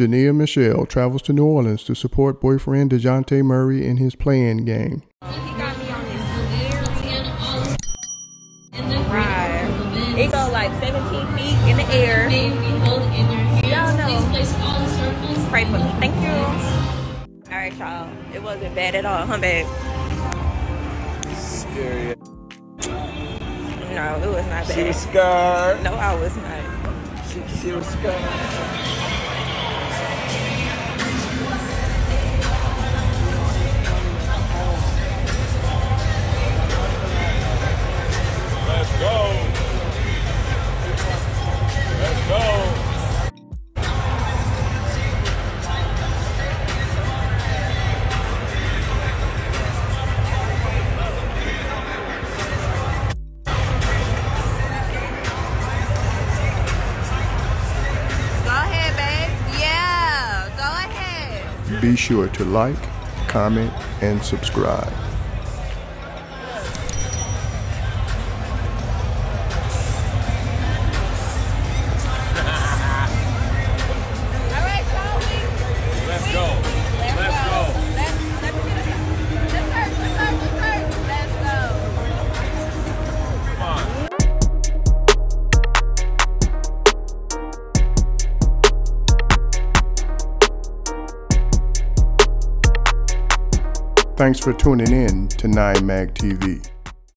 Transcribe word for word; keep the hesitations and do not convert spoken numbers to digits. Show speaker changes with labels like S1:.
S1: Jania Meshell travels to New Orleans to support boyfriend Dejounte Murray in his play-in game.
S2: He got me on this ride. It go like seventeen feet in the air. Y'all know. Pray for me. Thank you. Alright, y'all. It wasn't bad at all, huh, babe?
S3: Scary.
S2: No, it was not bad.
S3: She was scared.
S2: No, I was not.
S3: She, she was scared.
S4: Let's go. Let's go.
S1: Be sure to like, comment, and subscribe.
S4: Let's go. Let's go. Come on.
S1: Thanks for tuning in to nine mag T V.